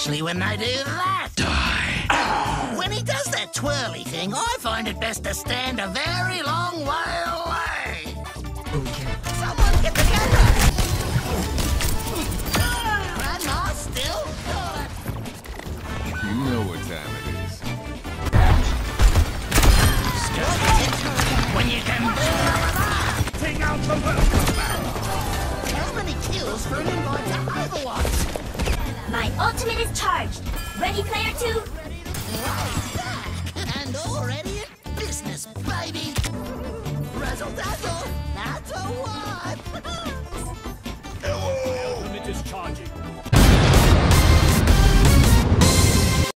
especially when they do that. Die. When he does that twirly thing, I find it best to stand a very long way away. Okay. Someone get the camera. Grandma still got it. You know what time it is. When you can Take out the welcome back. How many kills for an invite to Overwatch? My ultimate is charged. Ready, player 2? Right back. And already in business, baby. Razzle dazzle. That's a wipe.